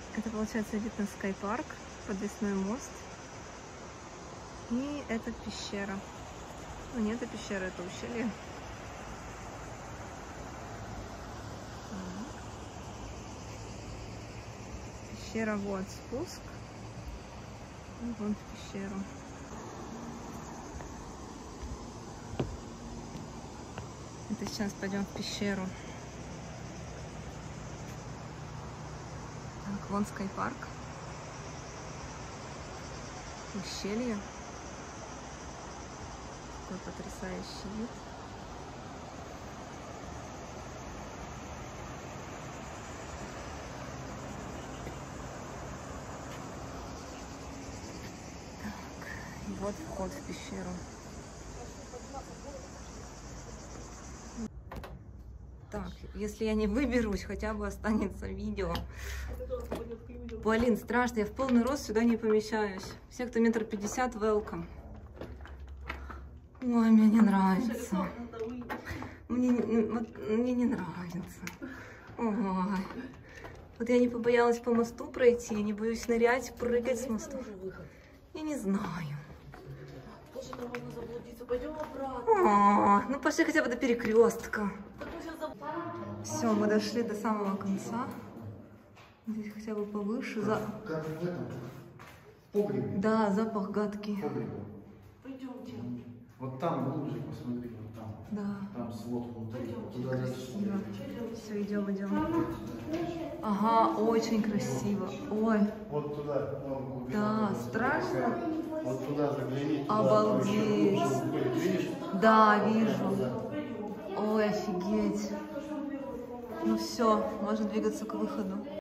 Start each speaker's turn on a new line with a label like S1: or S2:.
S1: Это получается вид на скайпарк, подвесной мост. И это пещера. Ну, не это пещера, это ущелье. Пещера, вот спуск. И вон в пещеру. Это сейчас пойдем в пещеру. Так, вон скайпарк. Ущелье. Такой потрясающий вид. Так, и вот вход в пещеру. Так, если я не выберусь, хотя бы останется видео. Блин, страшно, я в полный рост сюда не помещаюсь. Все, кто 1,50 м, welcome. Ой, мне не нравится. Мне не нравится. Ой. Вот я не побоялась по мосту пройти, я не боюсь нырять, прыгать с моста. Я не знаю. Ну пошли хотя бы до перекрестка. Все, мы дошли до самого конца. Здесь хотя бы повыше.
S2: Как в этом погребе.
S1: Да, запах гадкий.
S2: Пойдемте. Вот там глубже, посмотри, вот там.
S1: Да.
S2: Там свод внутри. Туда
S1: Красиво. Все, идем, идем. Ага, очень красиво. Ой.
S2: Вот туда.
S1: Да, страшно.
S2: Вот туда загляни.
S1: Обалдеть.
S2: Видишь?
S1: Да, вижу. Ой, офигеть. Ну все, можно двигаться к выходу.